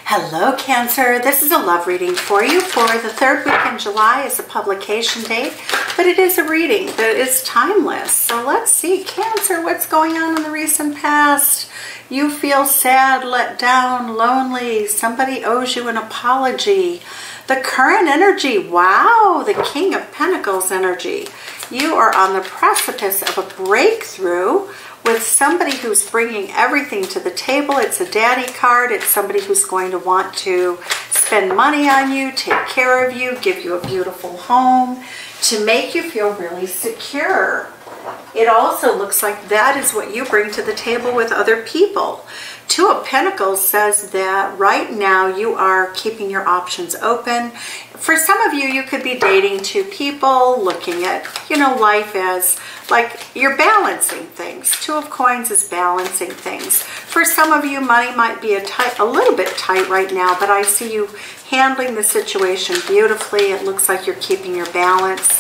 Hello Cancer, this is a love reading for you for the third week in July. Is a publication date, but it is a reading that is timeless. So let's see, Cancer, what's going on in the recent past? You feel sad, let down, lonely, somebody owes you an apology. The current energy, wow, the King of Pentacles energy. You are on the precipice of a breakthrough with somebody who's bringing everything to the table. It's a daddy card. It's somebody who's going to want to spend money on you, take care of you, give you a beautiful home, to make you feel really secure. It also looks like that is what you bring to the table with other people. Two of Pentacles says that right now you are keeping your options open. For some of you, you could be dating two people, looking at, life as like you're balancing things. Two of Coins is balancing things. For some of you, money might be a little bit tight right now, but I see you handling the situation beautifully. It looks like you're keeping your balance.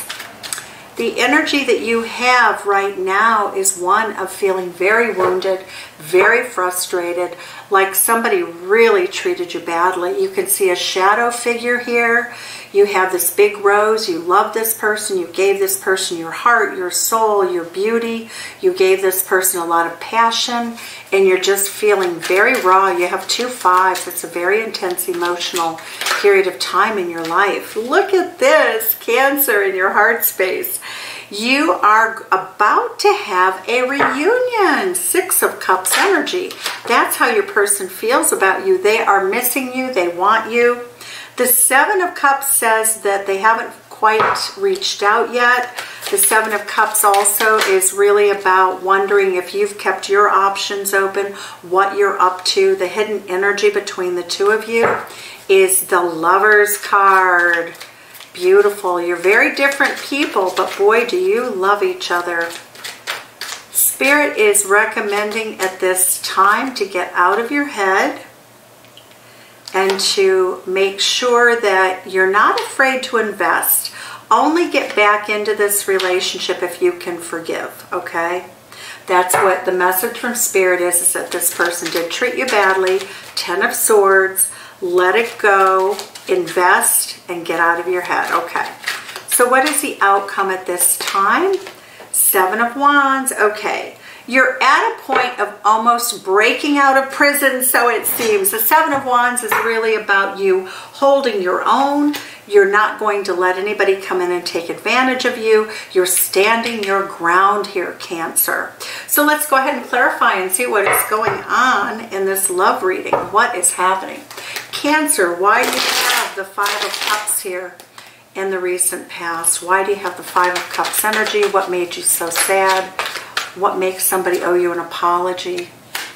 The energy that you have right now is one of feeling very wounded, very frustrated, like somebody really treated you badly. You can see a shadow figure here. You have this big rose. You love this person. You gave this person your heart, your soul, your beauty. You gave this person a lot of passion, and you're just feeling very raw. You have 2 5s. It's a very intense emotional period of time in your life. Look at this, Cancer, in your heart space. You are about to have a reunion. 6 of Cups energy. That's how your person feels about you. They are missing you. They want you. The 7 of Cups says that they haven't quite reached out yet. The 7 of Cups also is really about wondering if you've kept your options open, what you're up to. The hidden energy between the two of you is the Lover's card. Beautiful. You're very different people, but boy, do you love each other. Spirit is recommending at this time to get out of your head and to make sure that you're not afraid to invest. Only get back into this relationship if you can forgive, okay? That's what the message from Spirit is that this person did treat you badly. 10 of Swords. Let it go, invest, and get out of your head. Okay, so what is the outcome at this time? 7 of Wands. Okay, you're at a point of almost breaking out of prison, so it seems. The 7 of Wands is really about you holding your own. You're not going to let anybody come in and take advantage of you. You're standing your ground here, Cancer. So let's go ahead and clarify and see what is going on in this love reading. What is happening? Cancer, why do you have the 5 of Cups here in the recent past? Why do you have the 5 of Cups energy? What made you so sad? What makes somebody owe you an apology?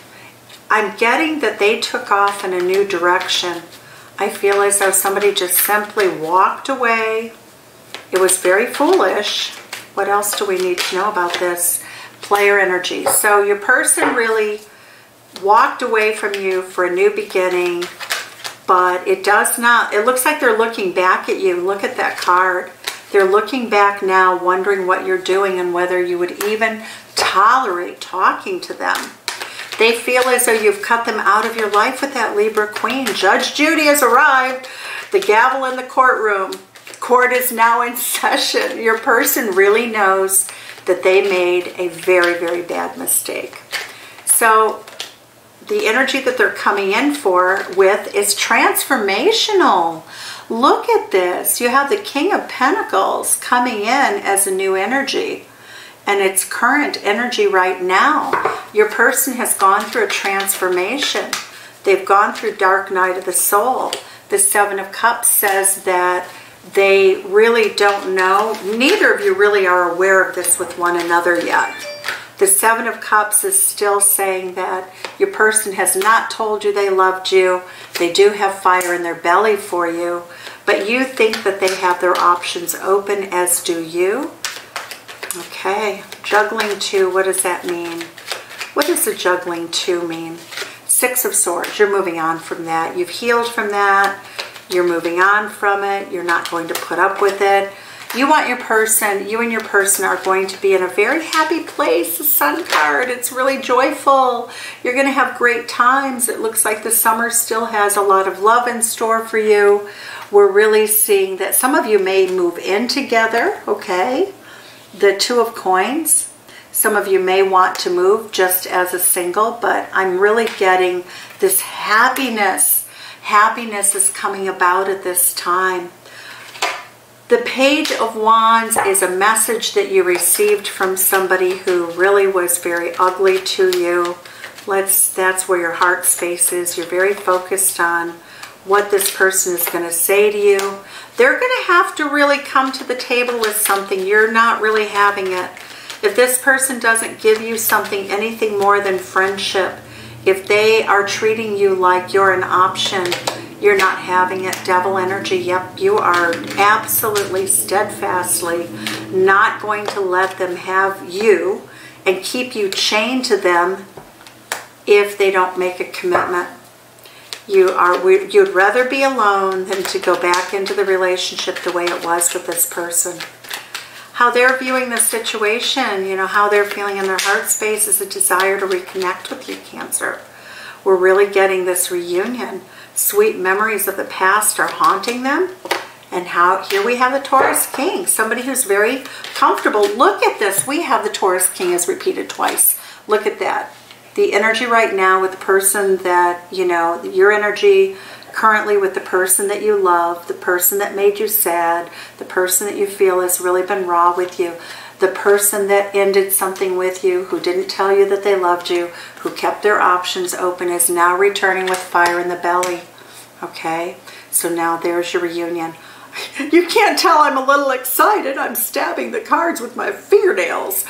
I'm getting that they took off in a new direction. I feel as though somebody just simply walked away. It was very foolish. What else do we need to know about this? Player energy. So your person really walked away from you for a new beginning, but it does not, it looks like they're looking back at you. Look at that card. They're looking back now, wondering what you're doing and whether you would even tolerate talking to them. They feel as though you've cut them out of your life with that Libra Queen. Judge Judy has arrived. The gavel in the courtroom. Court is now in session. Your person really knows that they made a very, very bad mistake. So the energy that they're coming in with is transformational. Look at this. You have the King of Pentacles coming in as a new energy. And it's current energy right now. Your person has gone through a transformation. They've gone through dark night of the soul. The 7 of Cups says that they really don't know. Neither of you really are aware of this with one another yet. The 7 of Cups is still saying that your person has not told you they loved you. They do have fire in their belly for you. But you think that they have their options open, as do you. Okay, juggling 2, what does that mean? What does the juggling 2 mean? 6 of Swords, you're moving on from that. You've healed from that. You're moving on from it. You're not going to put up with it. You want your person, you and your person are going to be in a very happy place. The Sun card, it's really joyful. You're going to have great times. It looks like the summer still has a lot of love in store for you. We're really seeing that some of you may move in together, okay? The Two of Coins. Some of you may want to move just as a single, but I'm really getting this happiness. Happiness is coming about at this time. The Page of Wands is a message that you received from somebody who really was very ugly to you. That's where your heart space is. You're very focused on what this person is going to say to you. They're going to have to really come to the table with something. You're not really having it. If this person doesn't give you something, anything more than friendship, if they are treating you like you're an option, you're not having it. Devil energy. Yep, you are absolutely steadfastly not going to let them have you and keep you chained to them if they don't make a commitment. You'd rather be alone than to go back into the relationship the way it was with this person. How they're viewing the situation, you know, how they're feeling in their heart space is a desire to reconnect with you, Cancer. We're really getting this reunion. Sweet memories of the past are haunting them. And here we have the Taurus King, somebody who's very comfortable. Look at this. We have the Taurus King as repeated twice. Look at that. The energy right now with the person that, you know, your energy currently with the person that you love, the person that made you sad, the person that you feel has really been raw with you, the person that ended something with you, who didn't tell you that they loved you, who kept their options open, is now returning with fire in the belly. Okay, so now there's your reunion. You can't tell I'm a little excited. I'm stabbing the cards with my fingernails.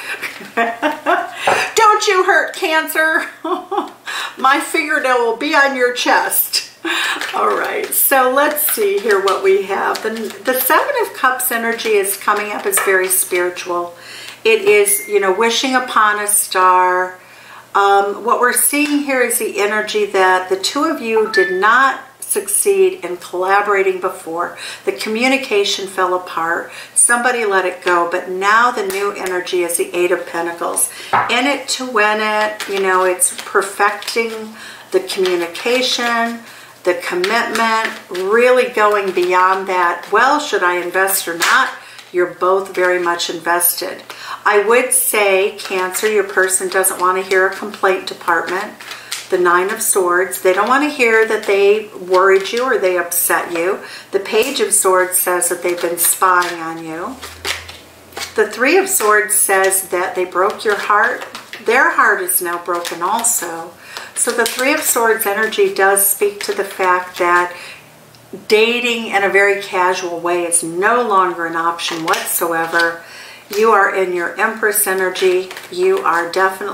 Don't you hurt, Cancer. My fingernail will be on your chest. All right, so let's see here what we have. The Seven of Cups energy is coming up as very spiritual. It is, you know, wishing upon a star. What we're seeing here is the energy that the two of you did not succeed in collaborating before. The communication fell apart. Somebody let it go, but now the new energy is the Eight of Pentacles. In it to win it, you know, it's perfecting the communication, the commitment, really going beyond that. Well, should I invest or not? You're both very much invested. I would say, Cancer, your person doesn't want to hear a complaint department. The Nine of Swords, they don't want to hear that they worried you or they upset you. The Page of Swords says that they've been spying on you. The Three of Swords says that they broke your heart. Their heart is now broken also. So the Three of Swords energy does speak to the fact that dating in a very casual way is no longer an option whatsoever. You are in your Empress energy. You are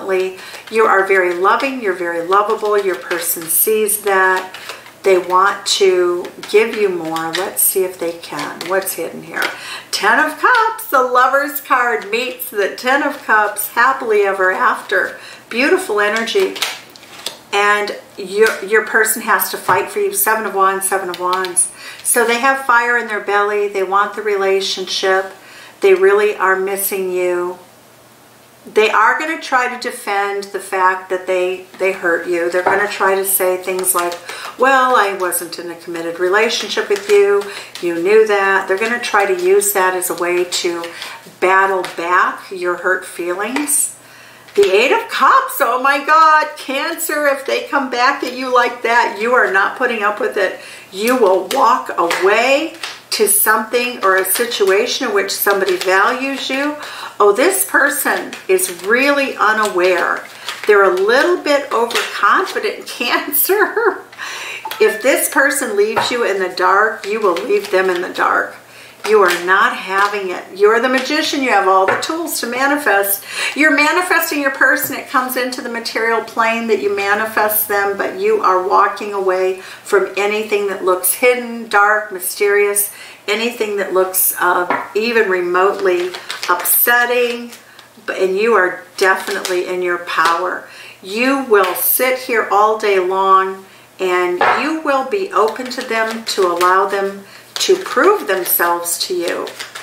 very loving. You're very lovable. Your person sees that. They want to give you more. Let's see if they can. What's hidden here? Ten of Cups. The Lover's card meets the Ten of Cups. Happily ever after. Beautiful energy. And your person has to fight for you. Seven of Wands, Seven of Wands. So they have fire in their belly. They want the relationship. They really are missing you. They are going to try to defend the fact that they hurt you. They're going to try to say things like, well, I wasn't in a committed relationship with you. You knew that. They're going to try to use that as a way to battle back your hurt feelings. The Eight of Cups, oh my God, Cancer, if they come back at you like that, you are not putting up with it. You will walk away to something or a situation in which somebody values you. Oh, this person is really unaware. They're a little bit overconfident, Cancer. If this person leaves you in the dark, you will leave them in the dark. You are not having it. You're the magician. You have all the tools to manifest. You're manifesting your person. It comes into the material plane that you manifest them, but you are walking away from anything that looks hidden, dark, mysterious, anything that looks even remotely upsetting, and you are definitely in your power. You will sit here all day long, and you will be open to them to allow them to prove themselves to you.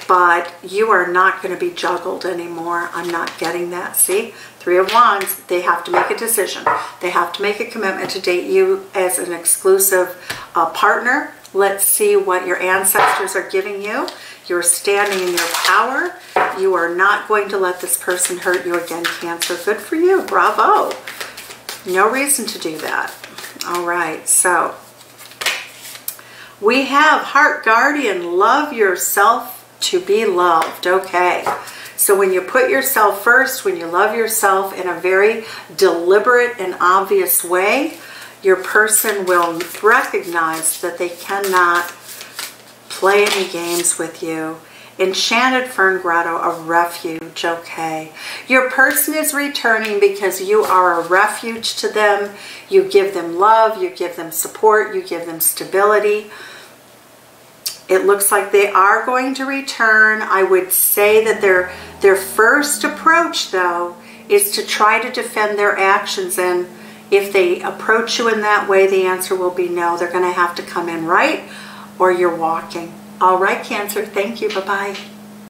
but you are not going to be juggled anymore. I'm not getting that. See? Three of Wands, they have to make a decision. They have to make a commitment to date you as an exclusive partner. Let's see what your ancestors are giving you. You're standing in your power. You are not going to let this person hurt you again, Cancer. Good for you. Bravo. No reason to do that. All right, so we have Heart Guardian, love yourself to be loved. Okay, so when you put yourself first, when you love yourself in a very deliberate and obvious way, your person will recognize that they cannot play any games with you. Enchanted Fern Grotto, a refuge. Okay, your person is returning because you are a refuge to them. You give them love, you give them support, you give them stability. It looks like they are going to return. I would say that their first approach, though, is to try to defend their actions. And if they approach you in that way, the answer will be no. They're going to have to come in right, or you're walking. All right, Cancer. Thank you. Bye-bye.